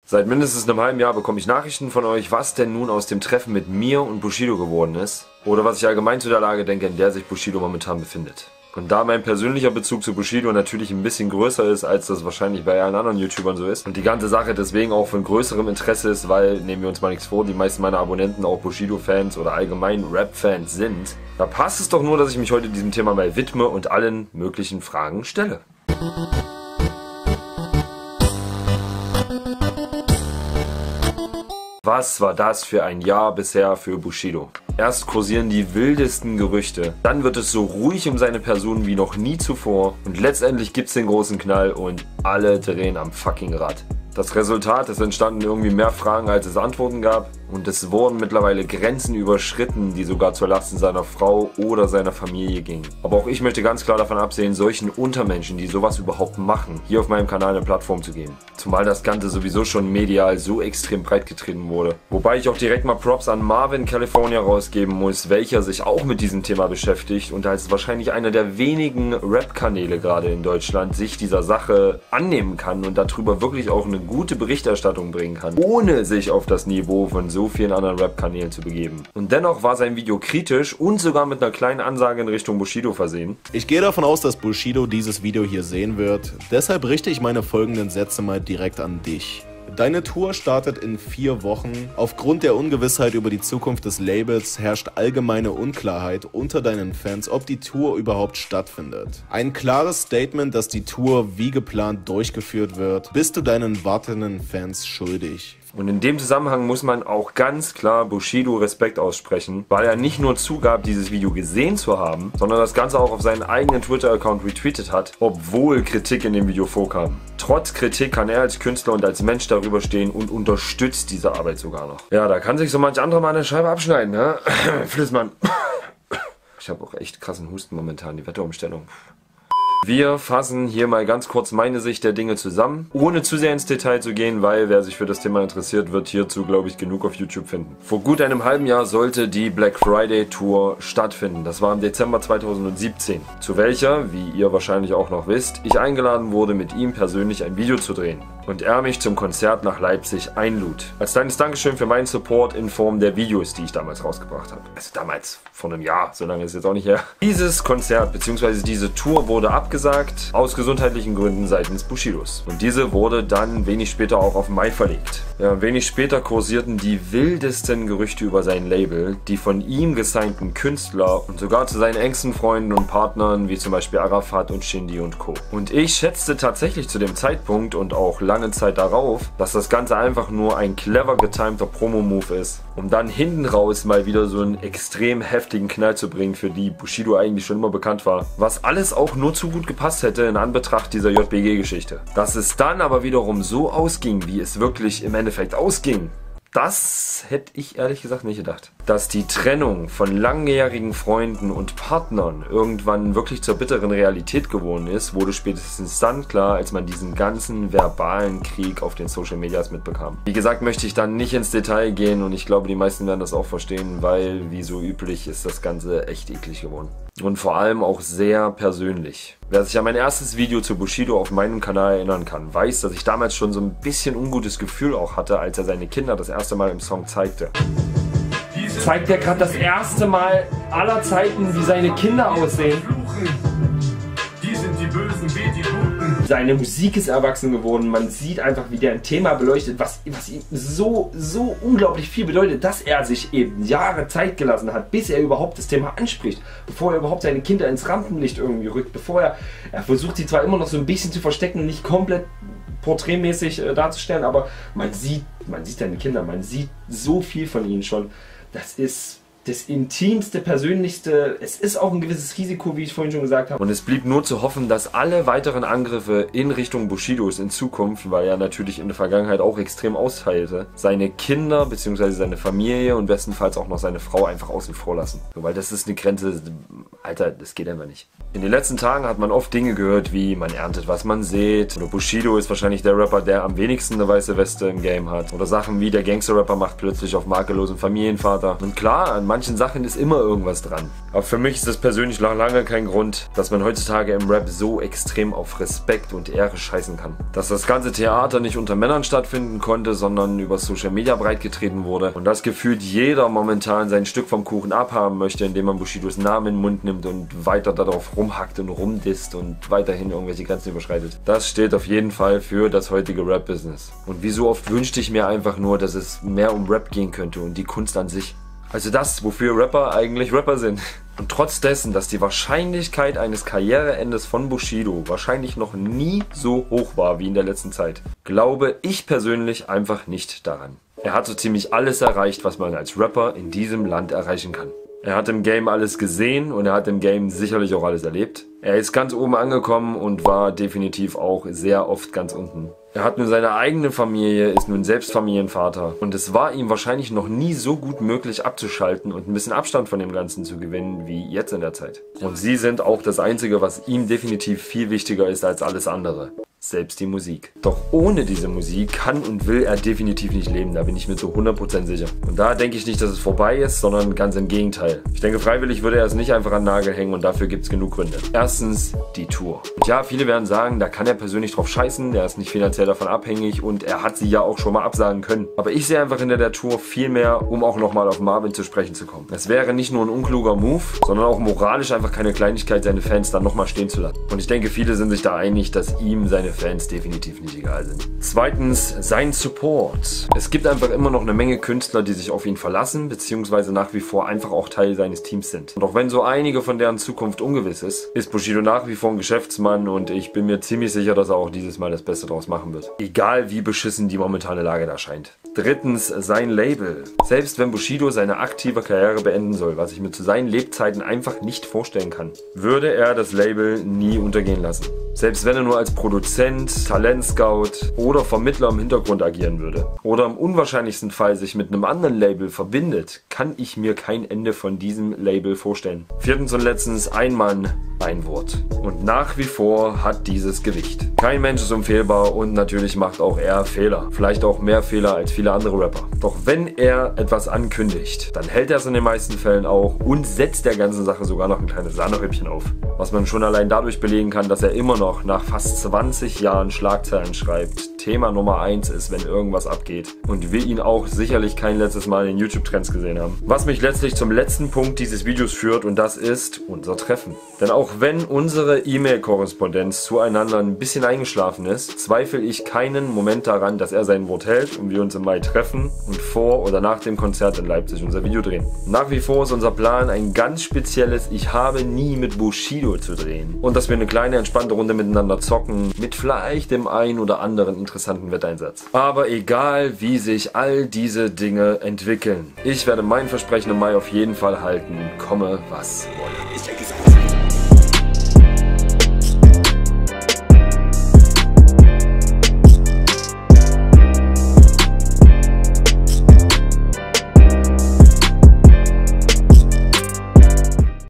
Seit mindestens einem halben Jahr bekomme ich Nachrichten von euch, was denn nun aus dem Treffen mit mir und Bushido geworden ist. Oder was ich allgemein zu der Lage denke, in der sich Bushido momentan befindet. Und da mein persönlicher Bezug zu Bushido natürlich ein bisschen größer ist, als das wahrscheinlich bei allen anderen YouTubern so ist. Und die ganze Sache deswegen auch von größerem Interesse ist, weil, nehmen wir uns mal nichts vor, die meisten meiner Abonnenten auch Bushido-Fans oder allgemein Rap-Fans sind. Da passt es doch nur, dass ich mich heute diesem Thema mal widme und allen möglichen Fragen stelle. Was war das für ein Jahr bisher für Bushido? Erst kursieren die wildesten Gerüchte, dann wird es so ruhig um seine Person wie noch nie zuvor und letztendlich gibt's den großen Knall und alle drehen am fucking Rad. Das Resultat, es entstanden irgendwie mehr Fragen, als es Antworten gab und es wurden mittlerweile Grenzen überschritten, die sogar zur Lasten seiner Frau oder seiner Familie gingen. Aber auch ich möchte ganz klar davon absehen, solchen Untermenschen, die sowas überhaupt machen, hier auf meinem Kanal eine Plattform zu geben. Zumal das Ganze sowieso schon medial so extrem breit getreten wurde. Wobei ich auch direkt mal Props an Marvin California rausgeben muss, welcher sich auch mit diesem Thema beschäftigt und als wahrscheinlich einer der wenigen Rap-Kanäle gerade in Deutschland sich dieser Sache annehmen kann und darüber wirklich auch eine gute Berichterstattung bringen kann, ohne sich auf das Niveau von so vielen anderen Rap-Kanälen zu begeben. Und dennoch war sein Video kritisch und sogar mit einer kleinen Ansage in Richtung Bushido versehen. Ich gehe davon aus, dass Bushido dieses Video hier sehen wird, deshalb richte ich meine folgenden Sätze mal direkt an dich. Deine Tour startet in 4 Wochen. Aufgrund der Ungewissheit über die Zukunft des Labels herrscht allgemeine Unklarheit unter deinen Fans, ob die Tour überhaupt stattfindet. Ein klares Statement, dass die Tour wie geplant durchgeführt wird, bist du deinen wartenden Fans schuldig. Und in dem Zusammenhang muss man auch ganz klar Bushido Respekt aussprechen, weil er nicht nur zugab, dieses Video gesehen zu haben, sondern das Ganze auch auf seinen eigenen Twitter-Account retweetet hat, obwohl Kritik in dem Video vorkam. Trotz Kritik kann er als Künstler und als Mensch darüber stehen und unterstützt diese Arbeit sogar noch. Ja, da kann sich so manch anderer mal eine Scheibe abschneiden, ne? Flissmann. Ich habe auch echt krassen Husten momentan, die Wetterumstellung. Wir fassen hier mal ganz kurz meine Sicht der Dinge zusammen, ohne zu sehr ins Detail zu gehen, weil wer sich für das Thema interessiert, wird hierzu, glaube ich, genug auf YouTube finden. Vor gut einem halben Jahr sollte die Black Friday Tour stattfinden. Das war im Dezember 2017, zu welcher, wie ihr wahrscheinlich auch noch wisst, ich eingeladen wurde, mit ihm persönlich ein Video zu drehen. Und er mich zum Konzert nach Leipzig einlud. Als kleines Dankeschön für meinen Support in Form der Videos, die ich damals rausgebracht habe. Also damals, vor einem Jahr, so lange ist es jetzt auch nicht her. Dieses Konzert bzw. diese Tour wurde abgesagt, aus gesundheitlichen Gründen seitens Bushidos. Und diese wurde dann wenig später auch auf Mai verlegt. Ja, wenig später kursierten die wildesten Gerüchte über sein Label, die von ihm gesignten Künstler und sogar zu seinen engsten Freunden und Partnern, wie zum Beispiel Arafat und Shindy und Co. Und ich schätzte tatsächlich zu dem Zeitpunkt und auch lange Zeit darauf, dass das Ganze einfach nur ein clever getimter Promo-Move ist, um dann hinten raus mal wieder so einen extrem heftigen Knall zu bringen, für die Bushido eigentlich schon immer bekannt war. Was alles auch nur zu gut gepasst hätte in Anbetracht dieser JBG-Geschichte. Dass es dann aber wiederum so ausging, wie es wirklich im Endeffekt ausging, das hätte ich ehrlich gesagt nicht gedacht. Dass die Trennung von langjährigen Freunden und Partnern irgendwann wirklich zur bitteren Realität geworden ist, wurde spätestens dann klar, als man diesen ganzen verbalen Krieg auf den Social Medias mitbekam. Wie gesagt, möchte ich dann nicht ins Detail gehen und ich glaube, die meisten werden das auch verstehen, weil, wie so üblich, ist das Ganze echt eklig geworden. Und vor allem auch sehr persönlich. Wer sich an mein erstes Video zu Bushido auf meinem Kanal erinnern kann, weiß, dass ich damals schon so ein bisschen ungutes Gefühl auch hatte, als er seine Kinder das erste Mal im Song zeigte. Zeigt er gerade das erste Mal aller Zeiten, wie seine Kinder aussehen. Die sind die Bösen wie die Guten. Seine Musik ist erwachsen geworden. Man sieht einfach, wie der ein Thema beleuchtet, was ihm so unglaublich viel bedeutet, dass er sich eben Jahre Zeit gelassen hat, bis er überhaupt das Thema anspricht. Bevor er überhaupt seine Kinder ins Rampenlicht irgendwie rückt. Bevor er versucht, sie zwar immer noch so ein bisschen zu verstecken, nicht komplett porträtmäßig darzustellen, aber man sieht seine Kinder, man sieht so viel von ihnen schon. Das ist das intimste, persönlichste. Es ist auch ein gewisses Risiko, wie ich vorhin schon gesagt habe. Und es blieb nur zu hoffen, dass alle weiteren Angriffe in Richtung Bushidos in Zukunft, weil er natürlich in der Vergangenheit auch extrem austeilte, seine Kinder bzw. seine Familie und bestenfalls auch noch seine Frau einfach außen vor lassen. Weil das ist eine Grenze, Alter, das geht einfach nicht. In den letzten Tagen hat man oft Dinge gehört wie, man erntet, was man sät. Oder Bushido ist wahrscheinlich der Rapper, der am wenigsten eine weiße Weste im Game hat. Oder Sachen wie, der Gangster-Rapper macht plötzlich auf makellosen Familienvater. Und klar, an manchen manchen Sachen ist immer irgendwas dran. Aber für mich ist das persönlich noch lange kein Grund, dass man heutzutage im Rap so extrem auf Respekt und Ehre scheißen kann. Dass das ganze Theater nicht unter Männern stattfinden konnte, sondern über Social Media breitgetreten wurde. Und dass gefühlt jeder momentan sein Stück vom Kuchen abhaben möchte, indem man Bushidos Namen in den Mund nimmt und weiter darauf rumhackt und rumdisst und weiterhin irgendwelche Grenzen überschreitet. Das steht auf jeden Fall für das heutige Rap-Business. Und wie so oft wünschte ich mir einfach nur, dass es mehr um Rap gehen könnte und die Kunst an sich. Also das, wofür Rapper eigentlich Rapper sind. Und trotz dessen, dass die Wahrscheinlichkeit eines Karriereendes von Bushido wahrscheinlich noch nie so hoch war wie in der letzten Zeit, glaube ich persönlich einfach nicht daran. Er hat so ziemlich alles erreicht, was man als Rapper in diesem Land erreichen kann. Er hat im Game alles gesehen und er hat im Game sicherlich auch alles erlebt. Er ist ganz oben angekommen und war definitiv auch sehr oft ganz unten. Er hat nun seine eigene Familie, ist nun selbst Familienvater und es war ihm wahrscheinlich noch nie so gut möglich abzuschalten und ein bisschen Abstand von dem Ganzen zu gewinnen wie jetzt in der Zeit. Und sie sind auch das Einzige, was ihm definitiv viel wichtiger ist als alles andere. Selbst die Musik. Doch ohne diese Musik kann und will er definitiv nicht leben, da bin ich mir zu 100% sicher. Und da denke ich nicht, dass es vorbei ist, sondern ganz im Gegenteil. Ich denke, freiwillig würde er es nicht einfach an den Nagel hängen und dafür gibt es genug Gründe. Erstens, die Tour. Und ja, viele werden sagen, da kann er persönlich drauf scheißen, der ist nicht finanziell davon abhängig und er hat sie ja auch schon mal absagen können. Aber ich sehe einfach hinter der Tour viel mehr, um auch nochmal auf Marvin zu sprechen zu kommen. Es wäre nicht nur ein unkluger Move, sondern auch moralisch einfach keine Kleinigkeit, seine Fans dann nochmal stehen zu lassen. Und ich denke, viele sind sich da einig, dass ihm seine Fans definitiv nicht egal sind. Zweitens, sein Support. Es gibt einfach immer noch eine Menge Künstler, die sich auf ihn verlassen, beziehungsweise nach wie vor einfach auch Teil seines Teams sind. Und auch wenn so einige von deren Zukunft ungewiss ist Bushido nach wie vor ein Geschäftsmann und ich bin mir ziemlich sicher, dass er auch dieses Mal das Beste draus machen wird. Egal wie beschissen die momentane Lage da scheint. Drittens, sein Label. Selbst wenn Bushido seine aktive Karriere beenden soll, was ich mir zu seinen Lebzeiten einfach nicht vorstellen kann, würde er das Label nie untergehen lassen. Selbst wenn er nur als Produzent, Talentscout oder Vermittler im Hintergrund agieren würde oder im unwahrscheinlichsten Fall sich mit einem anderen Label verbindet, kann ich mir kein Ende von diesem Label vorstellen. Viertens und letztens, ein Mann, ein Wort. Und nach wie vor hat dieses Gewicht. Kein Mensch ist unfehlbar und natürlich macht auch er Fehler. Vielleicht auch mehr Fehler als viele andere Rapper. Doch wenn er etwas ankündigt, dann hält er es in den meisten Fällen auch und setzt der ganzen Sache sogar noch ein kleines Sahnehäubchen auf. Was man schon allein dadurch belegen kann, dass er immer noch nach fast 20 Jahren Schlagzeilen schreibt, Thema Nummer 1 ist, wenn irgendwas abgeht. Und wir ihn auch sicherlich kein letztes Mal in YouTube-Trends gesehen haben. Was mich letztlich zum letzten Punkt dieses Videos führt und das ist unser Treffen. Denn auch wenn unsere E-Mail-Korrespondenz zueinander ein bisschen eingeschlafen ist, zweifle ich keinen Moment daran, dass er sein Wort hält und wir uns im Mai treffen und vor oder nach dem Konzert in Leipzig unser Video drehen. Nach wie vor ist unser Plan ein ganz spezielles Ich habe nie mit Bushido zu drehen. Und dass wir eine kleine entspannte Runde miteinander zocken, mit vielleicht dem ein oder anderen interessanten Wetteinsatz. Aber egal wie sich all diese Dinge entwickeln, ich werde mein Versprechen im Mai auf jeden Fall halten, komme was wolle.